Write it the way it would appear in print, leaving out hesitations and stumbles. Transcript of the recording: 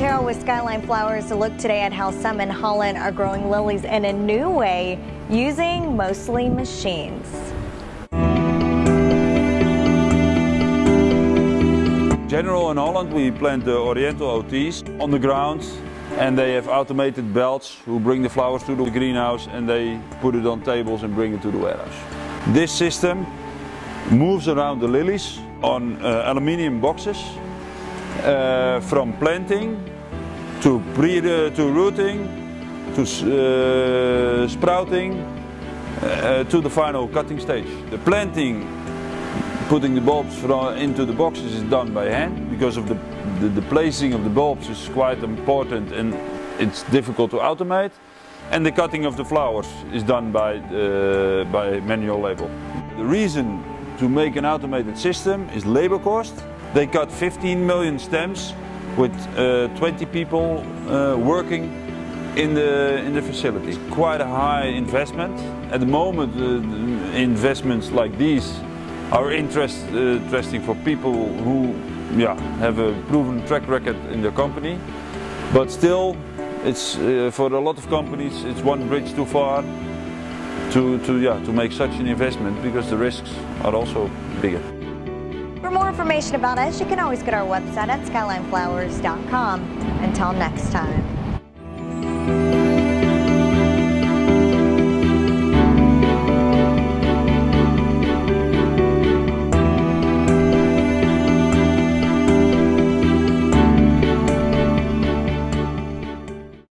Quintero with Skyline Flowers to look today at how some in Holland are growing lilies in a new way using mostly machines. In general, in Holland we plant the Oriental OTs on the ground, and they have automated belts who bring the flowers to the greenhouse and they put it on tables and bring it to the warehouse. This system moves around the lilies on aluminium boxes from planting to rooting to sprouting to the final cutting stage. The planting, putting the bulbs into the boxes, is done by hand because of the placing of the bulbs is quite important and it's difficult to automate. And the cutting of the flowers is done by manual labor. The reason to make an automated system is labor cost. They cut 15 million stems with 20 people working in the facility. Quite a high investment. At the moment, investments like these are interesting for people who have a proven track record in their company, but still, it's for a lot of companies it's one bridge too far to make such an investment because the risks are also bigger. For more information about us, you can always go to our website at skylineflowers.com. Until next time.